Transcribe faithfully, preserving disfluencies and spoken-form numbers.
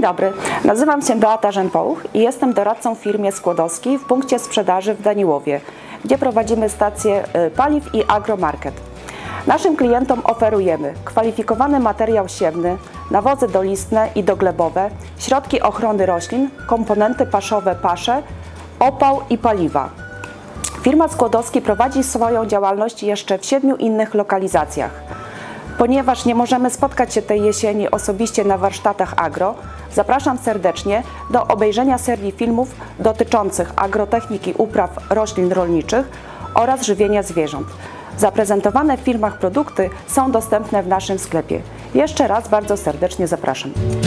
dobry, nazywam się Beata Rzępołuch i jestem doradcą w firmie Skłodowski w punkcie sprzedaży w Daniłowie, gdzie prowadzimy stację paliw i agromarket. Naszym klientom oferujemy kwalifikowany materiał siewny, nawozy dolistne i doglebowe, środki ochrony roślin, komponenty paszowe pasze, opał i paliwa. Firma Skłodowski prowadzi swoją działalność jeszcze w siedmiu innych lokalizacjach. Ponieważ nie możemy spotkać się tej jesieni osobiście na warsztatach agro, zapraszam serdecznie do obejrzenia serii filmów dotyczących agrotechniki upraw roślin rolniczych oraz żywienia zwierząt. Zaprezentowane w filmach produkty są dostępne w naszym sklepie. Jeszcze raz bardzo serdecznie zapraszam.